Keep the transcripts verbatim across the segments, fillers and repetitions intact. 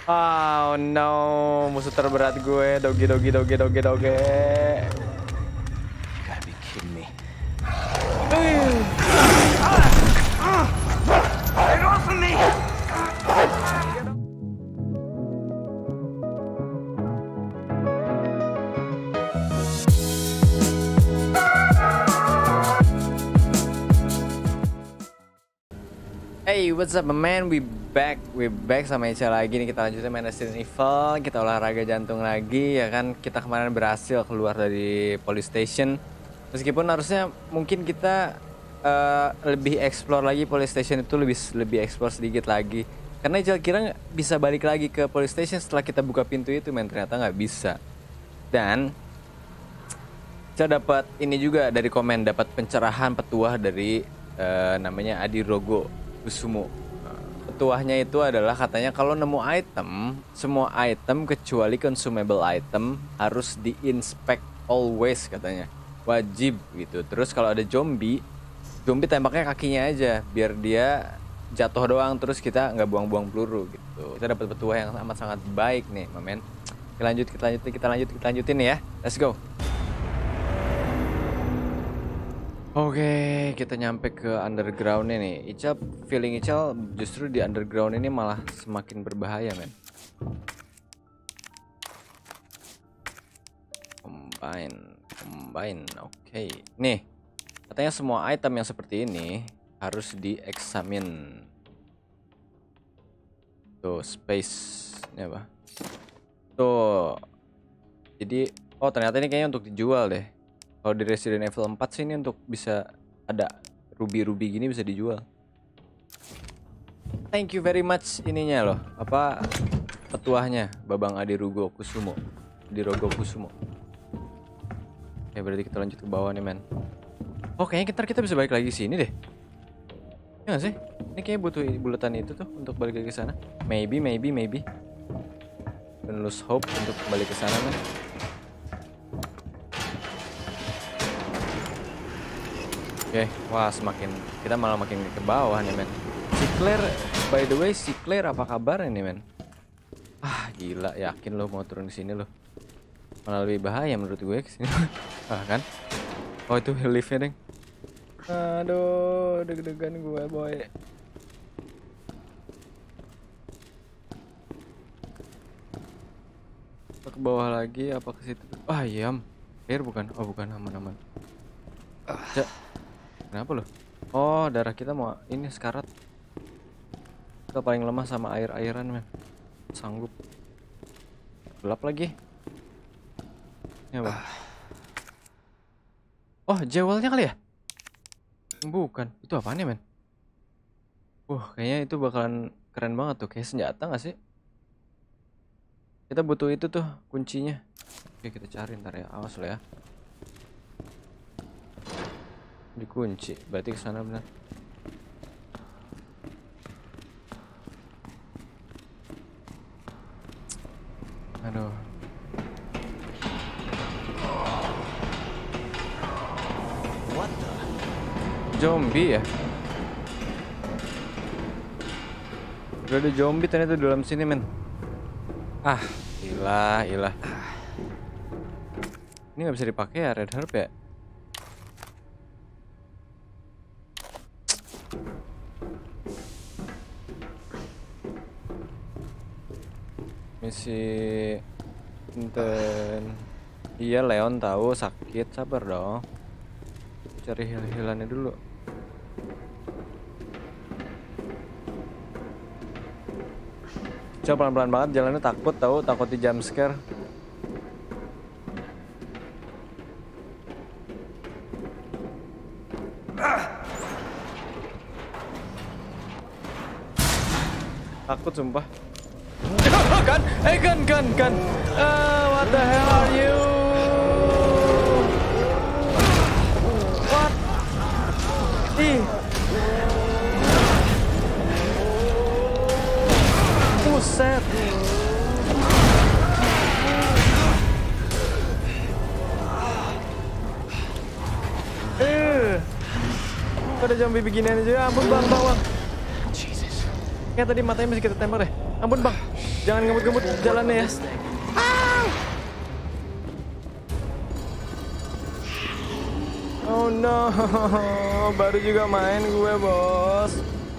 Oh no, musuh terberat gue, dogi dogi dogi dogi dogi. You gotta be kidding me. Get off of me! Hey, what's up man? We back, we back sama Ica lagi nih. Kita lanjutin main Resident Evil. Kita olahraga jantung lagi, ya kan? Kita kemarin berhasil keluar dari police station. Meskipun harusnya mungkin kita uh, lebih explore lagi police station itu, lebih lebih explore sedikit lagi. Karena Ica kira nggak bisa balik lagi ke police station setelah kita buka pintu itu, men. Ternyata nggak bisa. Dan Ica dapat ini juga dari komen, dapat pencerahan petuah dari uh, namanya Adi Rogo Kusumo. Petuahnya itu adalah katanya kalau nemu item, semua item kecuali consumable item harus di-inspect always katanya. Wajib gitu. Terus kalau ada zombie, zombie tembaknya kakinya aja biar dia jatuh doang, terus kita nggak buang-buang peluru gitu. Kita dapat petuah yang amat sangat baik nih, mamen. Kita lanjut, kita lanjutin, kita lanjut, kita lanjutin ya. Let's go. Oke, kita nyampe ke underground nih. Ical, feeling Ical justru di underground ini malah semakin berbahaya, men. Combine, combine, oke. Nih, katanya semua item yang seperti ini harus dieksamin. Tuh, space, ini apa? Tuh, jadi, oh ternyata ini kayaknya untuk dijual deh. Kalau di Resident Evil empat sih ini untuk bisa ada ruby-ruby gini bisa dijual. Thank you very much ininya loh. Apa petuahnya Babang Adi Rogo Kusumo. Adi Rogo Kusumo. Oke, berarti kita lanjut ke bawah nih, men. Oh, kayaknya kita, kita bisa balik lagi sini deh. Ya gak sih? Ini kayaknya butuh bulatan itu tuh untuk balik lagi ke sana. Maybe, maybe, maybe. Don't lose hope untuk kembali ke sana, men. Oke, okay. Wah semakin kita malah makin ke bawah nih, men. Si Claire, by the way, si Claire apa kabar ini, men? Ah gila, yakin lo mau turun di sini lo? Malah lebih bahaya menurut gue kesini. Ah kan? Oh itu liftnya deng. Aduh, deg-degan gue, boy. Apa ke bawah lagi? Apa ke situ? Ah iya, Claire bukan? Oh bukan, aman-aman. Ah. Kenapa loh? Oh, darah kita mau ini sekarat. Kita paling lemah sama air-airan, men. Sanggup. Gelap lagi. Ini apa? Oh, jewelnya kali ya? Bukan. Itu apaan ya, men? Uh, kayaknya itu bakalan keren banget tuh. Kayak senjata gak sih? Kita butuh itu tuh kuncinya. Oke, kita cari ntar ya. Awas lo ya. Dikunci, berarti ke sana benar. Aduh. What the? Zombie ya? Udah ada zombie ternyata di dalam sini, men. Ah, ilah, ilah. Ini nggak bisa dipakai ya, Red Herb ya? Misi Inten. Iya, Leon tahu sakit, sabar dong. Cari hil-hilannya dulu. Coba pelan-pelan banget jalannya, takut tahu, takut di jump scare. Takut sumpah. Kan, eh kan, kan, kan. Uh, what the hell are you? What? Ih. Buset. Eh. Ada zombie beginian aja. Ampun, bang, bang, bang. Kayak tadi matanya masih kita tembak deh. Ampun bang, jangan ngebut-ngebut jalannya ya. Oh no, baru juga main gue bos.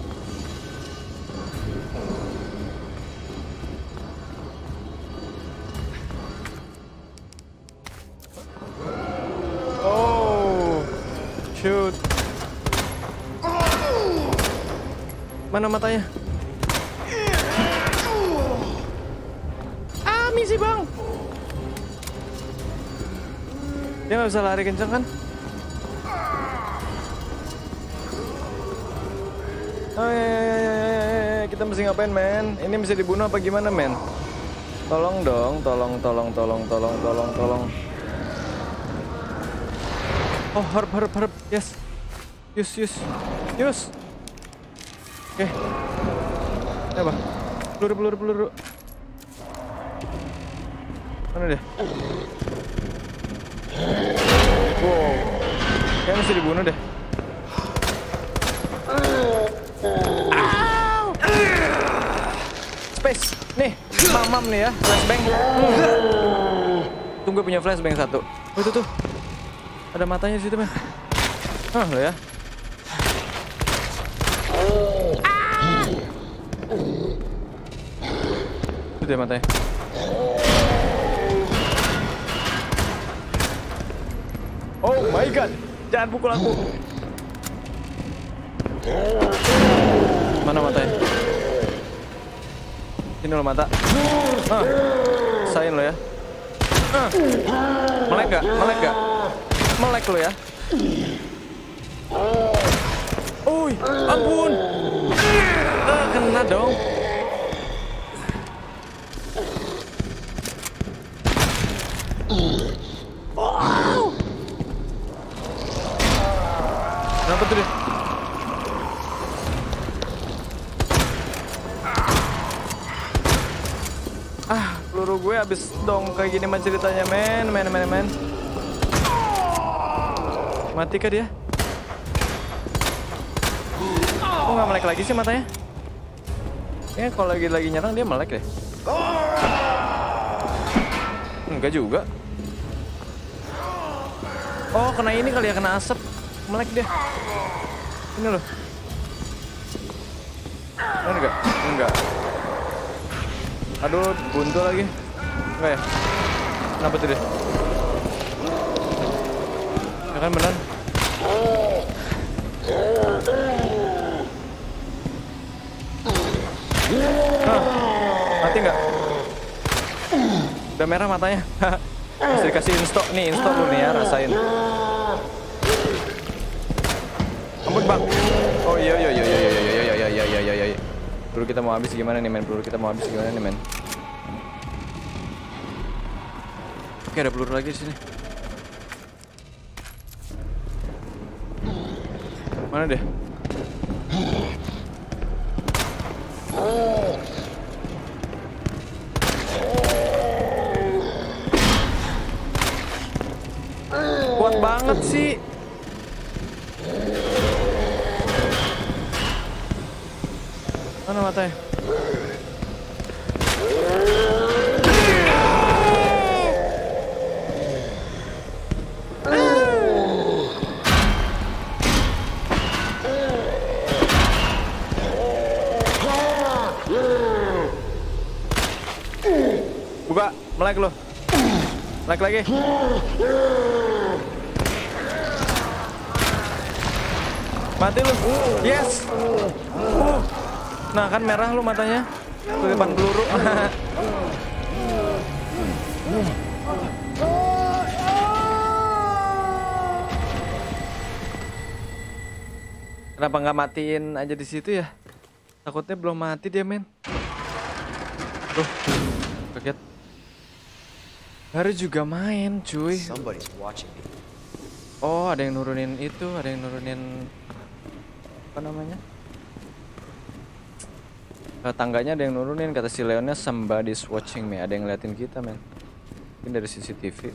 Oh, shoot. Mana matanya? Ah, misi bang. Dia nggak bisa lari kenceng kan? Oh ya, ya, ya, ya, ya, kita mesti ngapain men? Ini bisa dibunuh apa gimana men? Tolong dong, tolong, tolong, tolong, tolong, tolong, tolong. Oh, harap, harap, harap, yes, yus, yus, yus. Oke, okay. Apa? Peluru, peluru, peluru. Mana dia? Wow, kayaknya mesti dibunuh deh. Space, nih, mamam nih ya, flashbang. Hmm. Tunggu punya flashbang satu. Oh itu tuh, ada matanya di situ men. Hah lo ya. Itu dia matanya. Oh my god, jangan pukul aku. Mana matanya? Sini lo mata. Ah, sain lo ya. Ah. Melek gak? Melek gak? Melek lo ya. Uy, ampun. Ah, kena dong. Wow. Kenapa tuh dia? Ah, peluru gue habis dong kayak gini mah ceritanya men, men, men, men. Mati kah dia? Kok nggak melek lagi sih matanya? Kayaknya kalau lagi lagi nyerang dia melek deh. Enggak juga. Oh, kena ini kali ya, kena asap. Melek dia. Ini loh. Enggak, enggak. Aduh, buntu lagi. Enggak ya? Kenapa tuh dia? Ya kan benar. Hah, mati nggak? Udah merah matanya. Masih dikasih insto. Nih, insto lu nih ya, rasain. Ampun bang. Oh iya iya iya iya iya iya iya iya iya iya iya. Peluru kita mau habis gimana nih men? Peluru kita mau habis gimana nih men? Oke, ada peluru lagi di sini. Mana deh? Kuat banget sih. Mana matanya? Buka, melek lo. Melek lagi. Mati lu. Yes. Uh. Nah, kan merah lu matanya. Kutipan peluru. Kenapa nggak matiin aja di situ ya? Takutnya belum mati dia, men. Tuh, kaget. Baru juga main, cuy. Oh, ada yang nurunin itu, ada yang nurunin apa namanya? Ke tangganya ada yang nurunin, kata si Leonnya somebody's watching me. Ada yang ngeliatin kita, men. Ini dari C C T V.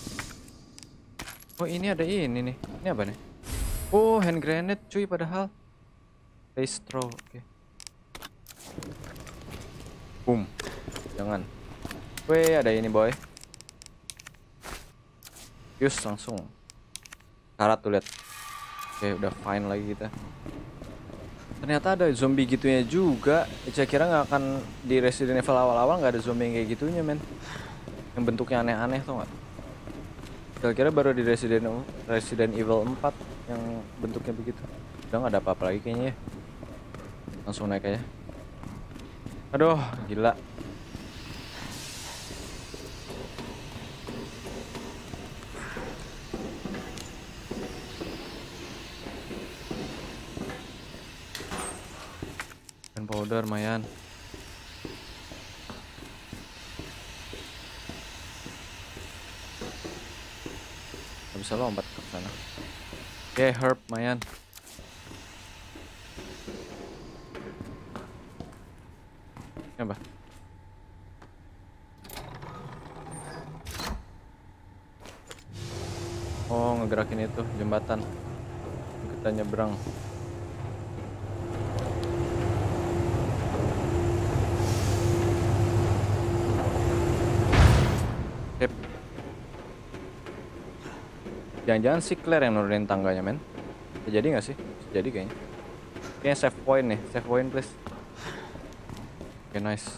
Oh, ini ada ini nih. Ini apa nih? Oh, hand grenade cuy padahal. Face throw, oke. Okay. Boom. Jangan. Weh, ada ini boy. Yus, langsung. Karat tuh lihat. Oke, udah fine lagi kita. Ternyata ada zombie gitunya juga. Saya kira nggak akan di Resident Evil awal-awal nggak ada zombie yang kayak gitunya, men. Yang bentuknya aneh-aneh tuh nggak? Kira-kira baru di Resident Resident Evil empat yang bentuknya begitu. Udah nggak ada apa-apa lagi kayaknya ya. Langsung naik aja. Aduh, gila. Powder lumayan. Gak bisa lompat ke sana. Oke, herb lumayan. Ini apa? Oh, ngegerakin itu jembatan. Kita nyebrang. Yep. Jangan-jangan si Claire yang nurunin tangganya, men. Bisa jadi nggak sih? Bisa jadi kayaknya. Kayaknya save point nih, save point please. Oke, okay, nice.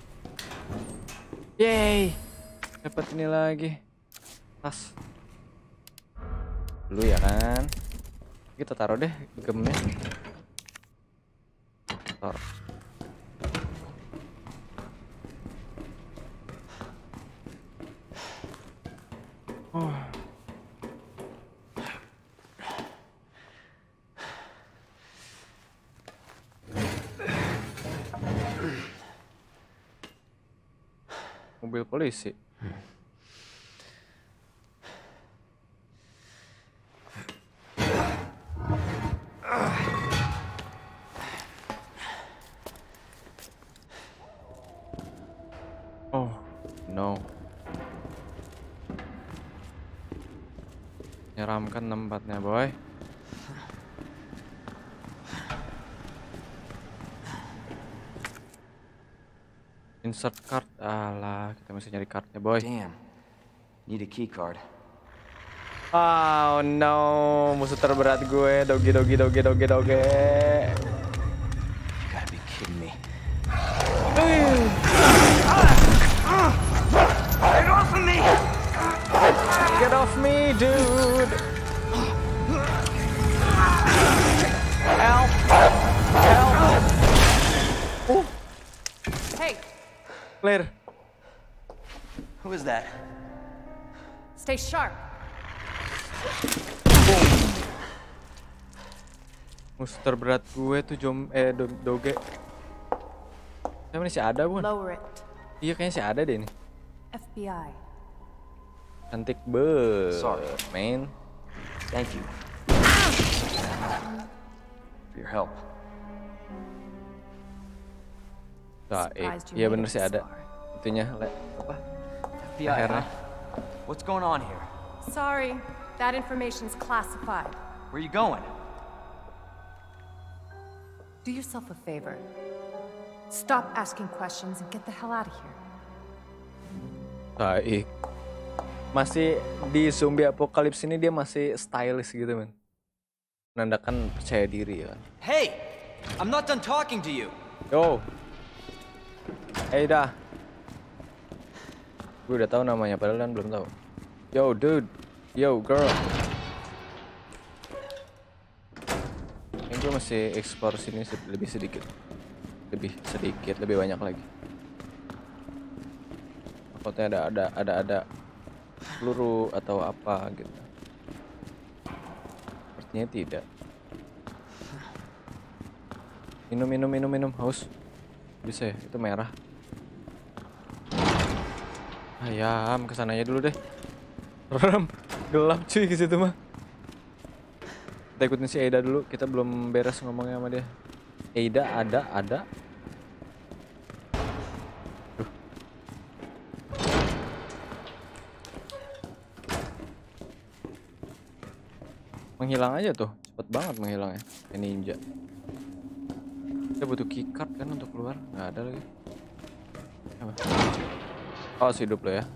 Yay, dapat ini lagi. Tas. Dulu ya kan. Kita taruh deh gemnya. Taruh. Oh. Mobil polisi. Oh, no. Nyeramkan tempatnya, boy. Insert card. Alah, kita masih nyari cardnya, boy. Damn. Need a key card. Oh no, musuh terberat gue. Dogi, dogi, dogi, dogi, dogi. You gotta be kidding me. Get off of me! Get off me, dude! Help! Help! Uh. Hey, Claire. Who is that? stay sharp. Musuh terberat gue tuh jom eh do, doge. Siapa nih, si ada bukan? Lower it. Iya kayaknya si ada deh nih. F B I. Cantik banget, Sorry. man. Thank you for your help. Nah, eh, Surprised you iya made bener it sih this ada. far. Itunya le, apa? F B I, Akhirnya. huh? What's going on here? Sorry, that information's classified. Where are you going? Do yourself a favor. Stop asking questions and get the hell out of here. Baik. Masih di zombie apokalips ini dia masih stylish gitu, men. Menandakan percaya diri ya. Hey! I'm not done talking to you! Yo. Hey dah. Gue udah tahu namanya padahal kan belum tahu. Yo dude. Yo girl. Ini gue masih explore sini sed- lebih sedikit. Lebih sedikit, lebih banyak lagi. Takutnya ada ada ada ada peluru atau apa gitu. Sepertinya tidak. Minum minum minum minum haus. Bisa ya, itu merah. Ayam, kesananya dulu deh. Rem, gelap cuy ke situ mah. Kita ikutin si Eida dulu, kita belum beres ngomongnya sama dia. Eida ada, ada. Duh. Menghilang aja tuh, cepet banget menghilangnya. Kayak ninja. Kita butuh keycard kan untuk keluar, nggak ada lagi. Apa? Oh, hidup lo ya.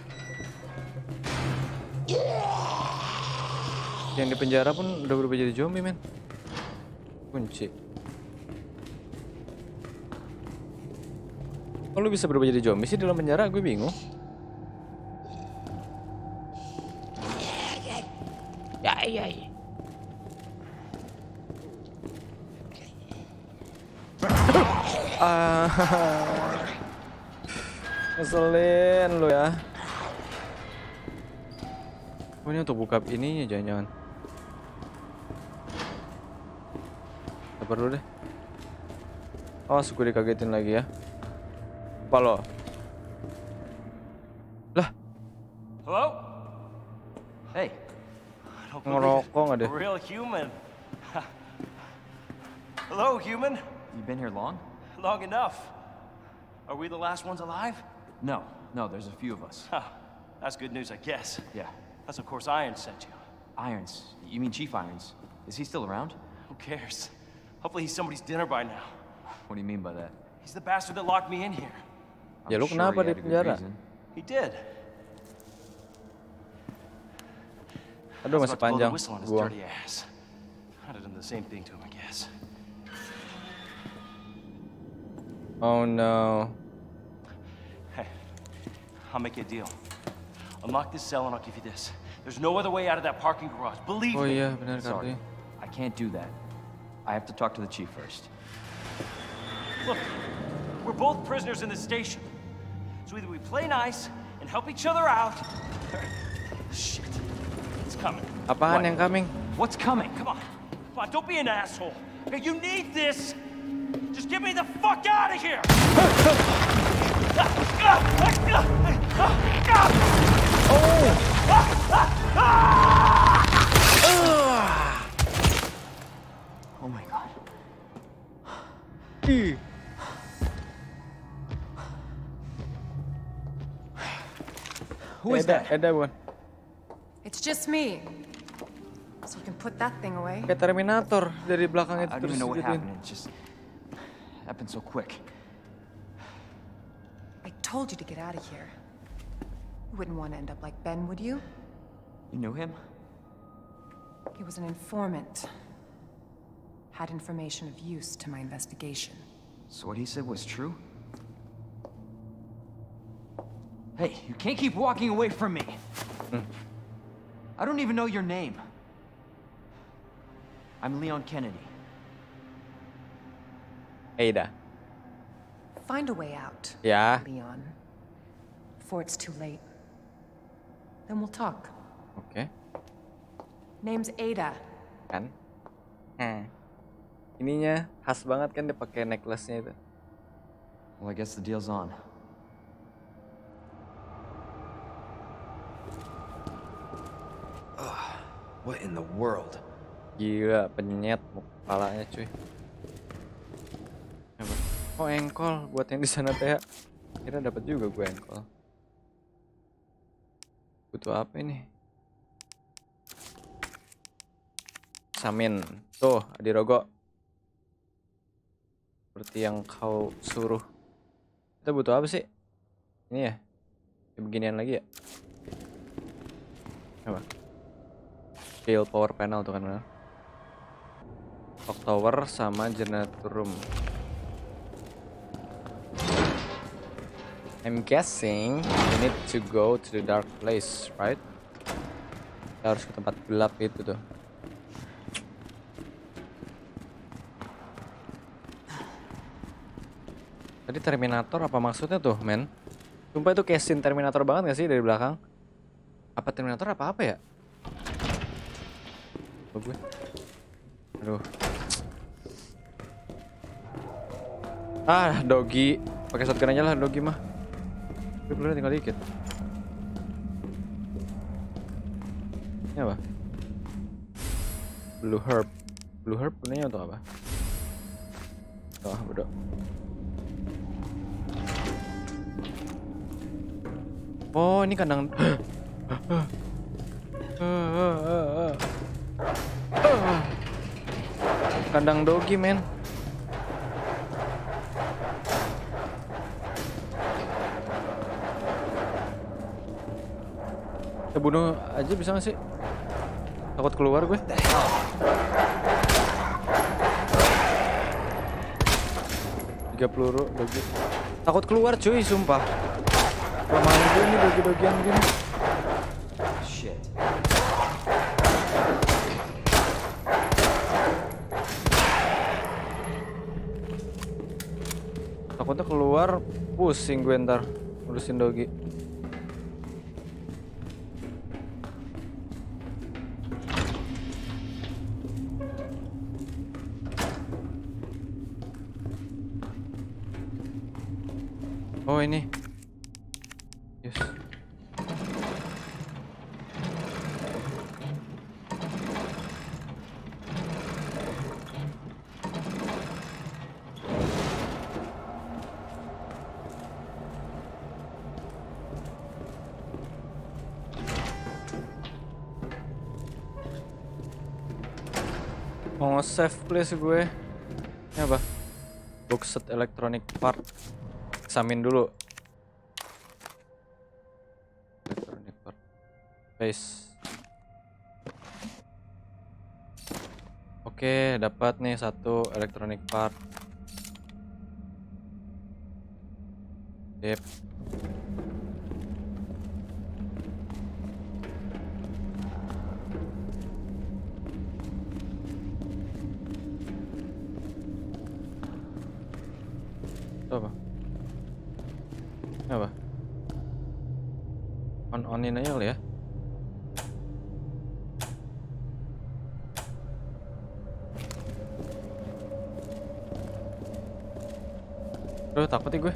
Yang di penjara pun udah berubah jadi zombie, men. Kunci. Kok lu bisa berubah jadi zombie sih dalam penjara? Gue bingung. Ya, ya, ya. Ah, ngeselin lu ya. Oh, ini untuk buka ininya jangan-jangan. Sabar dulu deh. Oh, gue dikagetin lagi ya. Apa lo? Lah, Hello? Hey. I don't believe ngerokok nggak it. deh? A real human. Hello, human. You been here long? Long enough. Are we the last ones alive? No, no, there's a few of us. Huh. That's good news, I guess. Yeah. That's of course Iron sent you. Irons. You mean Chief Irons? Is he still around? Who cares? Hopefully he's somebody's dinner by now. What do you mean by that? He's the bastard that locked me in here. Ya lu I'm kenapa he di had a good penjara? reason. He did. Aduh, I was masih about to blow panjang. the whistle on his Buang. dirty ass. I'd have done the same thing to him, I guess. Oh no. Hey, I'll make you a deal. Unlock this cell and I'll give you this. There's no other way out of that parking garage. Believe Oh me. iya, benar Sorry, kartunya. I can't do that. I have to talk to the chief first. Look, we're both prisoners in this station. So either we play nice and help each other out, or... Shit. It's coming. Apaan What? yang coming? What's coming? Come on. Come on, don't be an asshole. Okay, you need this. Just get me the fuck out of here! Oh my god. Who is Eda, that? Eda bukan? It's just me. So we can put that thing away. Kayak Terminator dari belakang itu I don't terus even know what digituin. happened. It just happened so quick. I told you to get out of here. You wouldn't want to end up like Ben, would you? You knew him? He was an informant. Had information of use to my investigation. So what he said was true? Hey, you can't keep walking away from me. I don't even know your name. I'm Leon Kennedy. Eda. Find a way out, Ya. Leon. Before it's too late. Then we'll talk. Oke. Name's Ada. Kan? Hmm. Ininya khas banget kan dia pakai necklace-nya itu. Well, I guess the deal's on. What in the world? Gila, penyet kepalanya cuy. Apa? Oh, engkol buat yang di sana teh. Ya. Kira dapat juga gue engkol. Butuh apa ini? Samin. Tuh, Adirogo. Seperti yang kau suruh. Kita butuh apa sih? Ini ya? Kayak beginian lagi ya? Apa? Scale power panel tuh kan benar. Clock tower sama generator room. I'm guessing we need to go to the dark place, right? Kita harus ke tempat gelap itu tuh. Tadi Terminator apa maksudnya tuh, men? Sumpah itu kayak scene Terminator banget gak sih dari belakang? Apa Terminator apa apa ya? Apa gue? Aduh. Ah, Dogi. Pakai shotgun aja lah Dogi mah. Gue belum tinggal dikit. Ini apa? Blue herb. Blue herb gunanya untuk apa? Oh, bodoh. Oh, ini kandang. Kandang Dogi, men. Kita bunuh aja bisa gak sih? Takut keluar gue. Tiga peluru dogi. Takut keluar cuy, sumpah. Lamain gue nih dogi-dogian gini. Shit. Takutnya keluar, pusing gue ntar ngurusin dogi. Oh ini. Yes. Mau nge-save please gue. Ini apa? Box set electronic part. Examine dulu. Electronic part. Base. Oke, dapat nih satu electronic part. Yep. Itu apa? Ini apa? On-onin aja kali ya. Aduh, takut ya gue.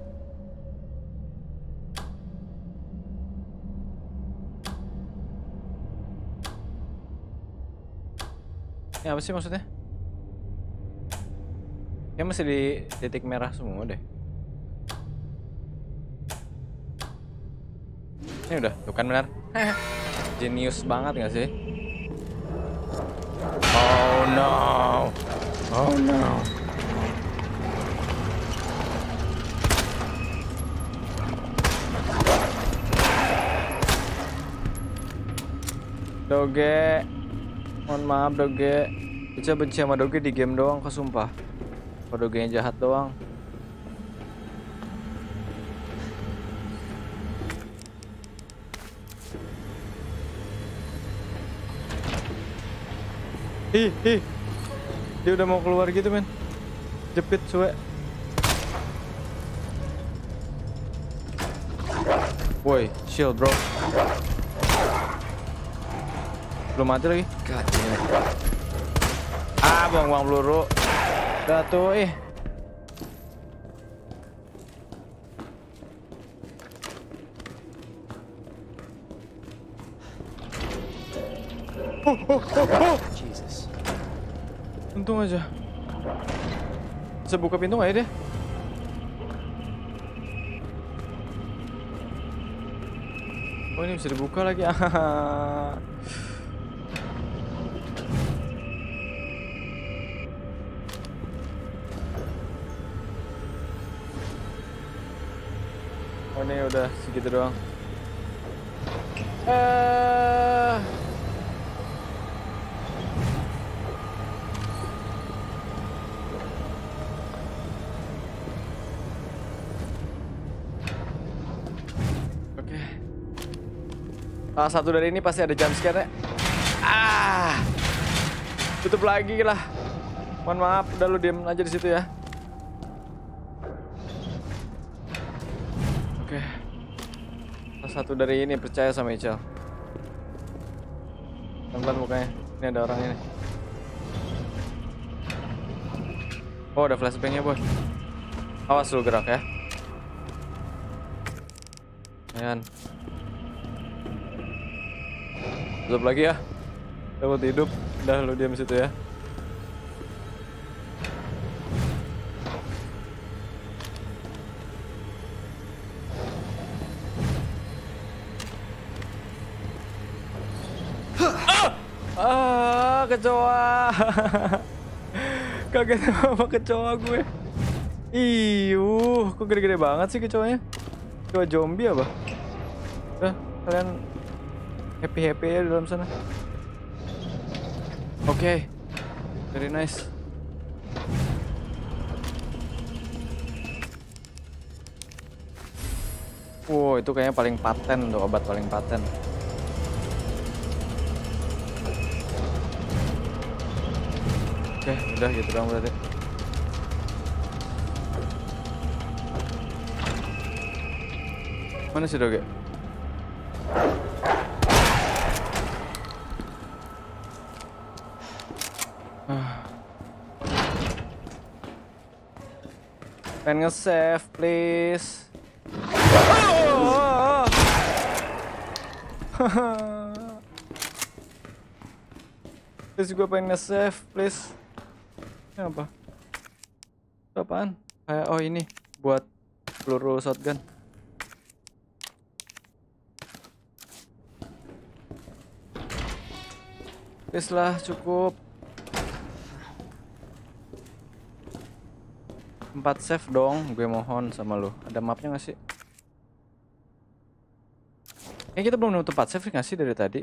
Ini apa sih maksudnya? Ya masih di titik merah semua deh. Ini udah, tuh kan benar. Genius banget gak sih? Oh no. Oh no. Doge. Mohon maaf Doge. Bisa benci sama Doge di game doang, kesumpah. Kalau Dogenya jahat doang. Ih, ih. Dia udah mau keluar gitu, men. Jepit, cuek. Woi, shield, bro. Belum mati lagi. God damn it. Ah, buang-buang peluru. Udah tuh, eh. Oh, oh, oh, oh. Jesus. Untung aja. Bisa buka pintu nggak ya dia? Oh, ini bisa dibuka lagi. Oh, ini udah segitu doang. Eh. Oke. Salah satu dari ini pasti ada jump scare-nya. Ah. Tutup lagi lah. Mohon maaf, udah lu diem aja di situ ya. Oke. Salah satu dari ini percaya sama Ichal. Pelan-pelan mukanya. Ini ada orang ini. Oh, ada flashbang-nya, boy. Awas lu gerak ya. Ayan. Tutup lagi ya. Takut hidup. Udah lu diam situ ya. Ah, kecoa. Kaget sama kecoa gue. Iuh, kok gede-gede banget sih kecoanya? Kecoa zombie apa? Udah, kalian happy happy ya di dalam sana. Oke, okay. Very nice. Wow, itu kayaknya paling paten untuk obat paling paten. Oke, okay, udah gitu dong berarti. Mana sih Doge? Pengen nge-save, please. Oh! Please, gue pengen nge-save, please. Ini apa? Itu apaan? Kayak, oh ini buat peluru shotgun. Please lah, cukup. Tempat save dong, gue mohon sama lu. Ada mapnya gak sih? Kayaknya kita belum nemu tempat save gak sih dari tadi?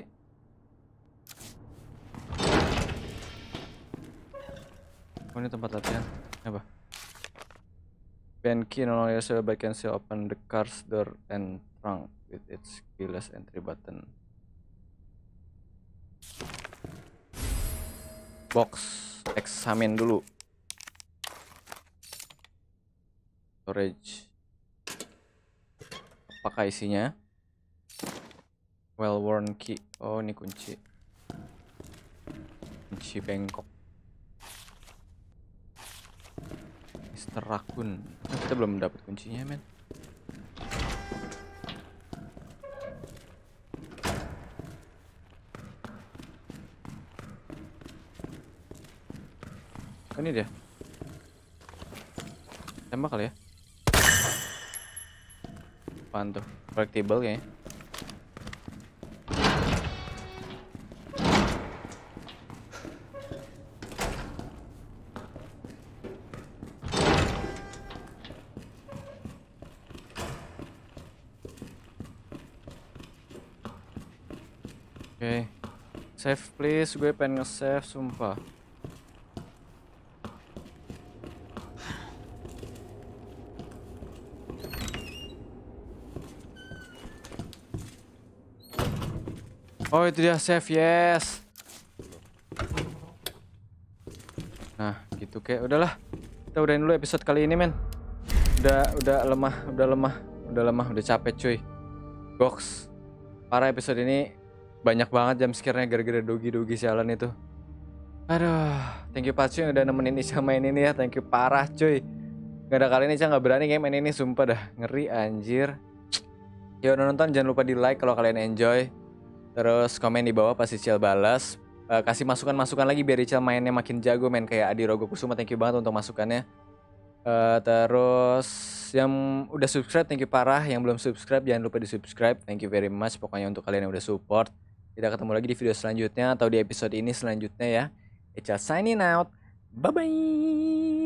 Oh ini tempat latihan. Apa? Pen key no longer usable but can still open the car's door and trunk with its keyless entry button. Box, eksamin dulu. Storage. Apakah isinya? Well worn key. Oh ini kunci. Kunci bengkok. Mister Raccoon. Nah, kita belum dapat kuncinya men. Oh, ini dia. Tembak kali ya. Apaan tuh? Collectible kayaknya. Oke. Okay. Save please, gue pengen nge-save sumpah. Oh itu dia save, yes. Nah gitu kayak udahlah. Kita udahin dulu episode kali ini men. Udah udah lemah, udah lemah, udah lemah, udah capek cuy. Goks. Parah episode ini banyak banget jam scare-nya gara-gara dogi-dogi sialan itu. Aduh, thank you Pacu yang udah nemenin Ica main ini ya. Thank you parah cuy. Gak ada kali ini Ica gak berani kayak main ini, sumpah dah. Ngeri anjir. Yuk nonton jangan lupa di like kalau kalian enjoy. Terus komen di bawah pasti Icil balas. uh, Kasih masukan-masukan lagi biar Icil mainnya makin jago. Main kayak Adi Rogo Kusuma. Thank you banget untuk masukannya. uh, Terus yang udah subscribe thank you parah. Yang belum subscribe jangan lupa di subscribe. Thank you very much pokoknya untuk kalian yang udah support. Kita ketemu lagi di video selanjutnya atau di episode ini selanjutnya ya. Icil signing out. Bye bye.